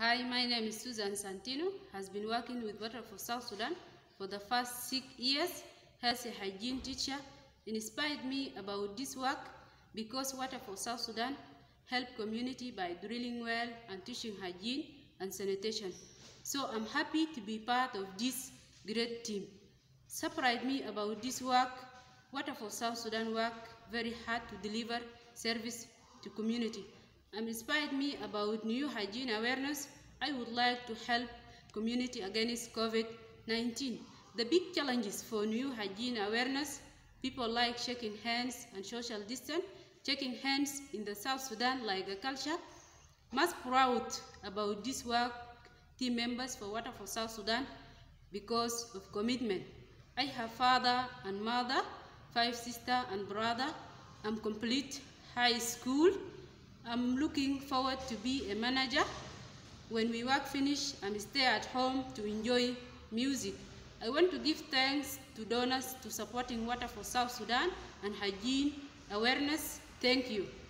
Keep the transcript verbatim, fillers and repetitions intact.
Hi, my name is Suzan Santino. Has been working with Water for South Sudan for the past six years as a hygiene teacher. Inspired me about this work because Water for South Sudan help community by drilling well and teaching hygiene and sanitation. So I'm happy to be part of this great team. Surprised me about this work. Water for South Sudan work very hard to deliver service to community. And inspired me about new hygiene awareness. I would like to help community against COVID nineteen. The big challenges for new hygiene awareness, people like shaking hands and social distance, shaking hands in the South Sudan like a culture. Most proud about this work, team members for Water for South Sudan because of commitment. I have father and mother, five sister and brother. I'm complete high school. I'm looking forward to be a manager. When we work finish, I'm stay at home to enjoy music. I want to give thanks to donors to supporting Water for South Sudan and hygiene awareness. Thank you.